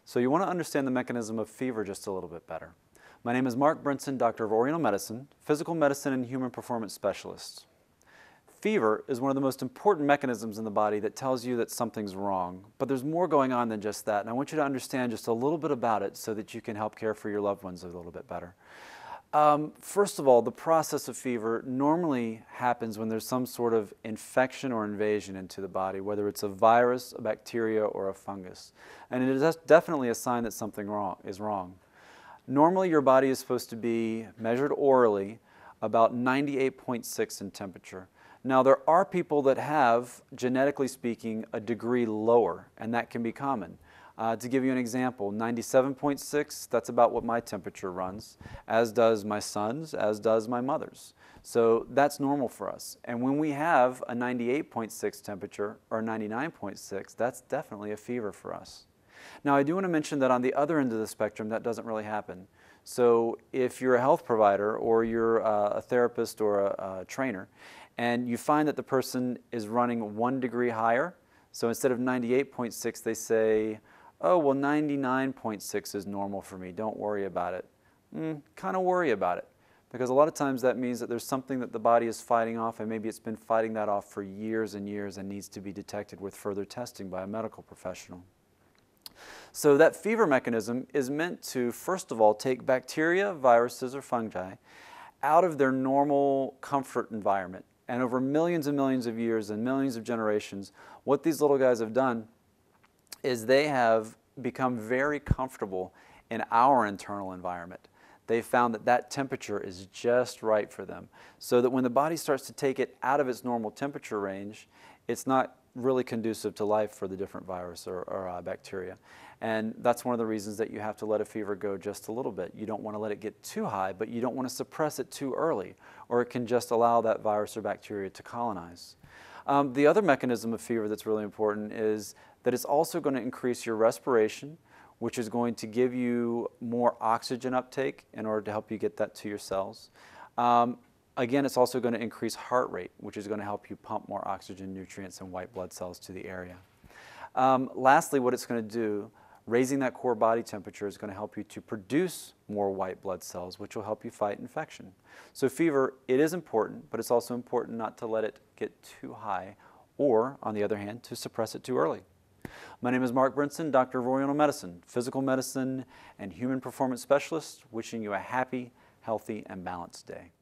So you want to understand the mechanism of fever just a little bit better. My name is Mark Brinson, Doctor of Oriental Medicine, Physical Medicine and Human Performance Specialist. Fever is one of the most important mechanisms in the body that tells you that something's wrong, but there's more going on than just that, and I want you to understand just a little bit about it so that you can help care for your loved ones a little bit better. First of all, the process of fever normally happens when there's some sort of infection or invasion into the body, whether it's a virus, a bacteria, or a fungus. And it is definitely a sign that something is wrong. Normally, your body is supposed to be measured orally about 98.6 in temperature. Now, there are people that have, genetically speaking, a degree lower, and that can be common. To give you an example, 97.6, that's about what my temperature runs, as does my son's, as does my mother's. So that's normal for us. And when we have a 98.6 temperature or 99.6, that's definitely a fever for us. Now, I do want to mention that on the other end of the spectrum, that doesn't really happen. So if you're a health provider or you're a therapist or a trainer, and you find that the person is running 1 degree higher, so instead of 98.6, they say, oh, well, 99.6 is normal for me. Don't worry about it. Kind of worry about it, because a lot of times that means that there's something that the body is fighting off, and maybe it's been fighting that off for years and years and needs to be detected with further testing by a medical professional. So that fever mechanism is meant to, first of all, take bacteria, viruses, or fungi out of their normal comfort environment. And over millions and millions of years and millions of generations, what these little guys have done is they have become very comfortable in our internal environment. They found that that temperature is just right for them, so that when the body starts to take it out of its normal temperature range, it's not really conducive to life for the different virus or bacteria. And that's one of the reasons that you have to let a fever go just a little bit. You don't want to let it get too high, but you don't want to suppress it too early, or it can just allow that virus or bacteria to colonize. The other mechanism of fever that's really important is that it's also going to increase your respiration, which is going to give you more oxygen uptake in order to help you get that to your cells. Again, it's also going to increase heart rate, which is going to help you pump more oxygen, nutrients, and white blood cells to the area. Lastly, what it's going to do, raising that core body temperature, is going to help you to produce more white blood cells, which will help you fight infection. So fever, it is important, but it's also important not to let it get too high, or, on the other hand, to suppress it too early. My name is Mark Brinson, Doctor of Oriental Medicine, Physical Medicine and Human Performance Specialist, wishing you a happy, healthy, and balanced day.